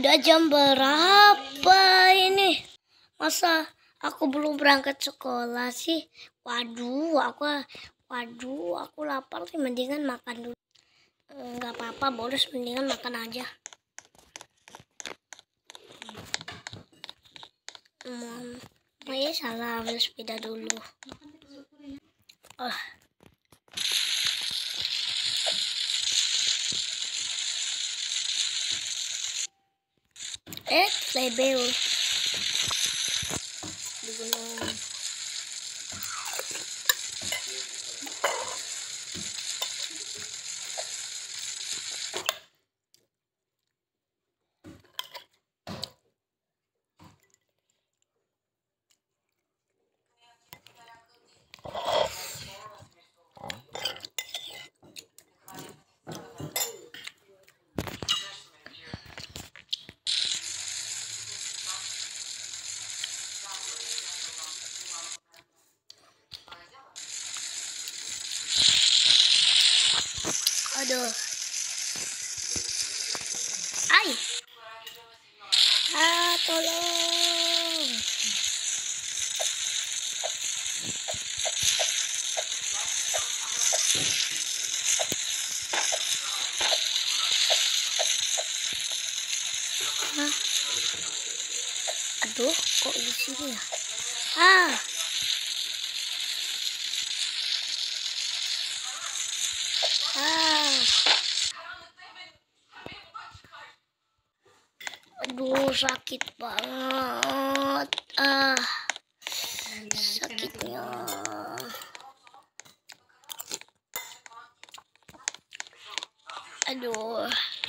Udah jam berapa ini? Masa aku belum berangkat sekolah sih? Waduh, aku lapar sih, mendingan makan dulu. Nggak apa-apa, boros, mendingan makan aja. Salah ambil sepeda dulu. Label di gunung. Aduh. Tolong. Aduh, kok di sini ya? Aduh, sakit banget. Sakitnya. Aduh.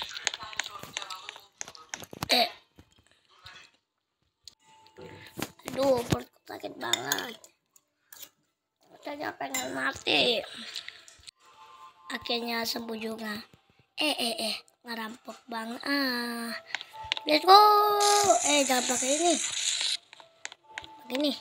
Aduh, perutku sakit banget. Saya pengen mati. Akhirnya sembuh juga. Ngerampok bang. Let's go. Jangan pakai ini. Pakai ini.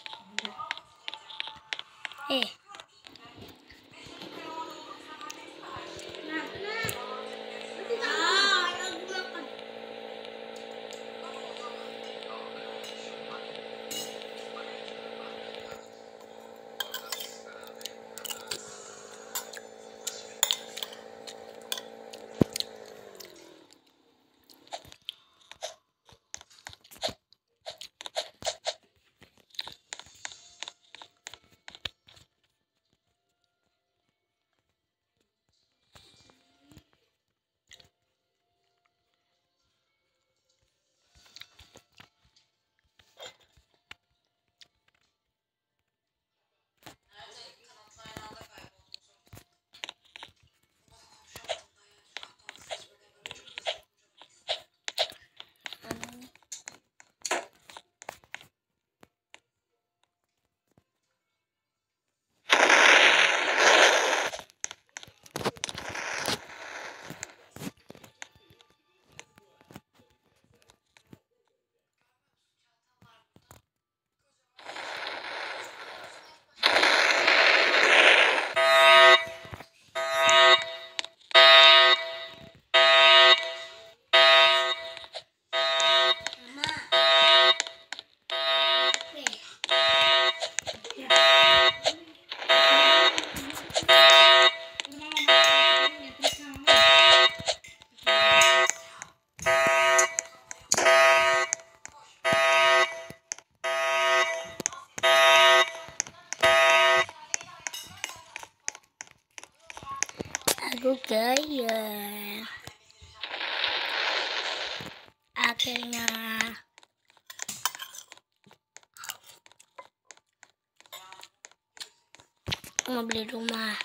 Aku gaya. Akhirnya mau beli rumah.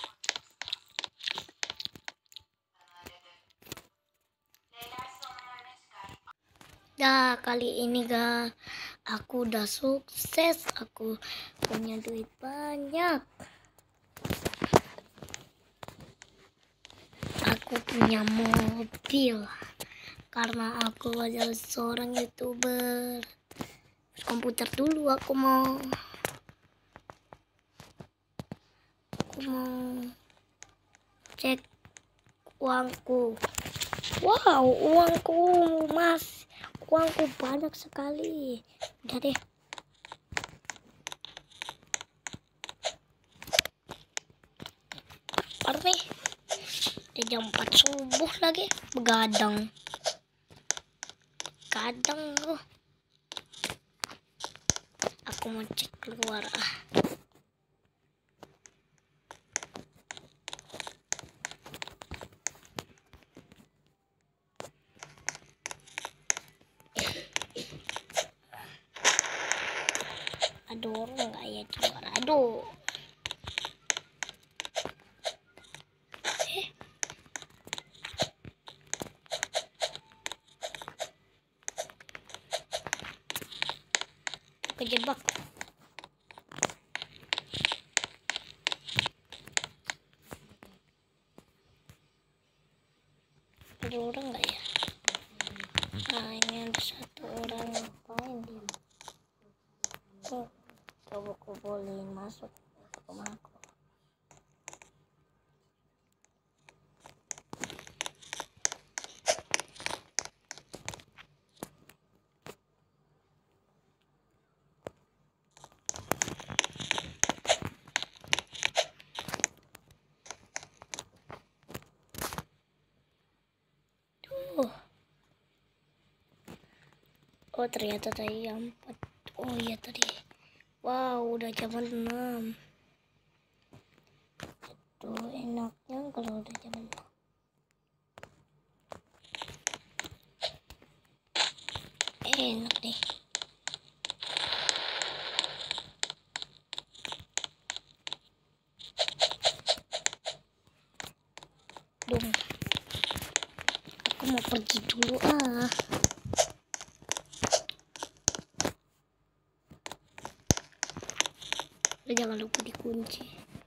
Kali ini aku udah sukses. Aku punya duit banyak. Aku punya mobil karena aku adalah seorang YouTuber. Komputer dulu, aku mau cek uangku. Wow, uangku uangku banyak sekali. Udah deh. Baru nih. Udah jam 4 subuh lagi. Begadang. Kadang loh. Aku mau cek keluar ah. Aduh, orang nggak ya keluar. Aduh. Kejebak. Ada orang nggak ya? Nah, ini ada satu orang. Ngapain dia? Coba aku bolehin masuk ke rumahku. Oh ternyata tadi jam 4. Oh iya tadi. Wow udah jam 6. Tuh enaknya kalau udah jam 6. Enak deh. Dong. Aku mau pergi dulu ah. Jangan lupa dikunci.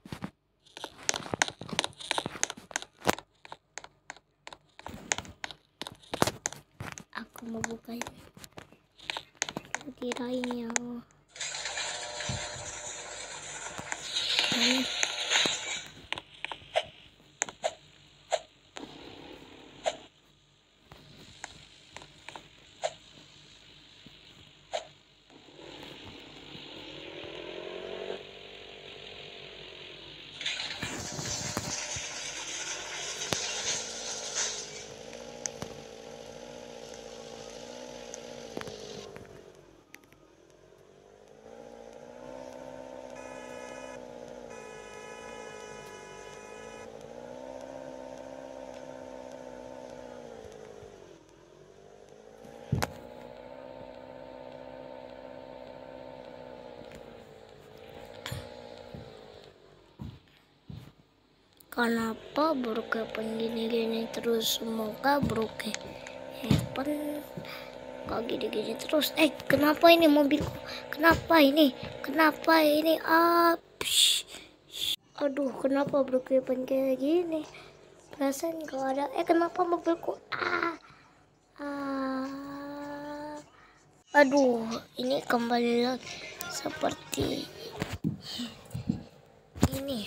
Aku mau buka ini. Kirain ya. Mana? Kenapa Brookhaven gini-gini terus? Semoga Brookhaven kok gini-gini terus. Kenapa ini mobilku? Kenapa ini? Kenapa ini? Aduh, kenapa Brookhaven kayak gini? Perasaan gak ada. Kenapa mobilku? Aduh, ini kembali lagi seperti ini.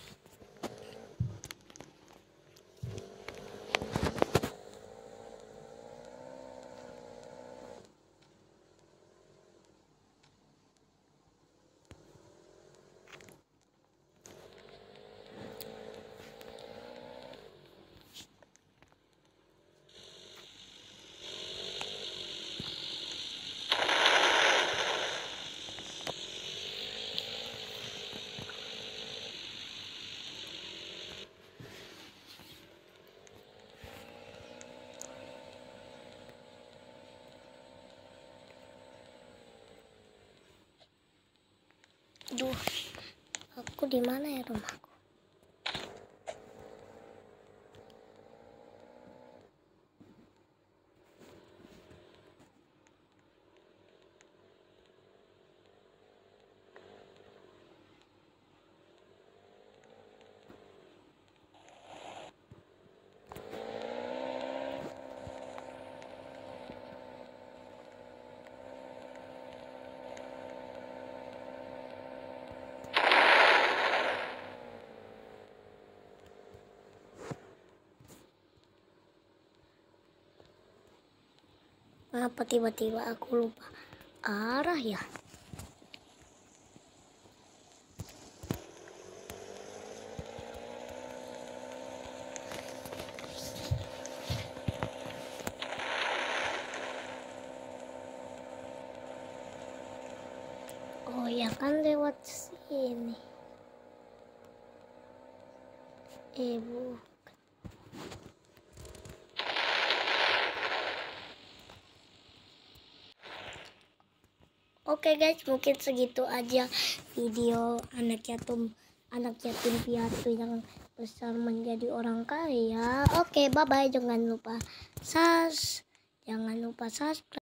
Duh, aku di mana ya rumahku? Kenapa tiba-tiba aku lupa arah ya? Oh ya kan lewat sini. Bu. Oke guys, mungkin segitu aja video anak yatim piatu yang besar menjadi orang kaya. Oke, bye bye. Jangan lupa subscribe.